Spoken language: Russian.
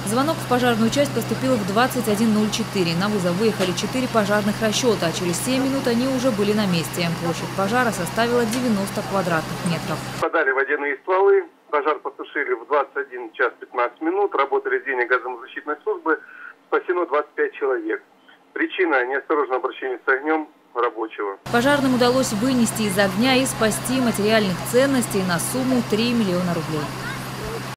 Звонок в пожарную часть поступил в 21:04. На вызов выехали 4 пожарных расчета, а через 7 минут они уже были на месте. Площадь пожара составила 90 квадратных метров. Подали водяные стволы, пожар потушили в 21 час 15 минут, работали отделение газозащитной службы, спасено 25 человек. Причина – неосторожное обращение с огнем рабочего. Пожарным удалось вынести из огня и спасти материальных ценностей на сумму 3 миллиона рублей.